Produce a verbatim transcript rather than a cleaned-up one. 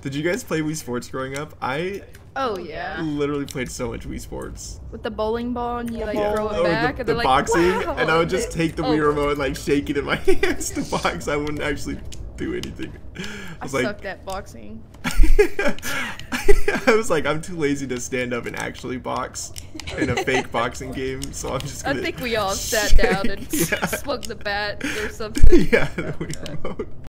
Did you guys play Wii Sports growing up? I Oh yeah. literally played so much Wii Sports. With the bowling ball and you like Yeah. throw it Oh, back the, and the they're like, boxing, wow. and I would just take the Oh. Wii remote and like shake it in my hands to box. I wouldn't actually do anything. I I was like, sucked at boxing. I was like, I'm too lazy to stand up and actually box in a fake boxing game, so I'm just I gonna think we all sat down and yeah. swung the bat or something. Yeah, the Wii remote.